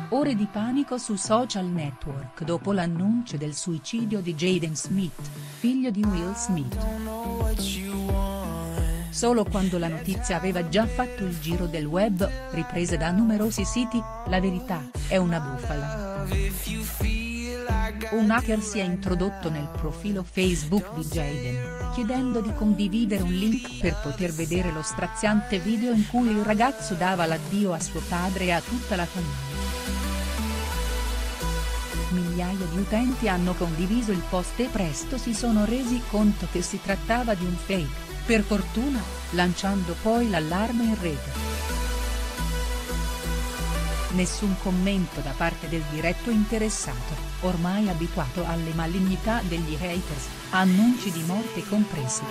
Ore di panico su social network dopo l'annuncio del suicidio di Jaden Smith, figlio di Will Smith. Solo quando la notizia aveva già fatto il giro del web, ripresa da numerosi siti, la verità è una bufala. Un hacker si è introdotto nel profilo Facebook di Jaden, chiedendo di condividere un link per poter vedere lo straziante video in cui il ragazzo dava l'addio a suo padre e a tutta la famiglia. Migliaia di utenti hanno condiviso il post e presto si sono resi conto che si trattava di un fake, per fortuna, lanciando poi l'allarme in rete. Nessun commento da parte del diretto interessato, ormai abituato alle malignità degli haters, annunci di morte compresi.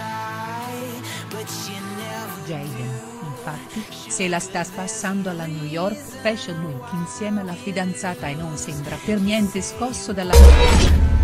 Jaden, infatti, se la sta spassando alla New York Fashion Week insieme alla fidanzata e non sembra per niente scosso dalla notizia.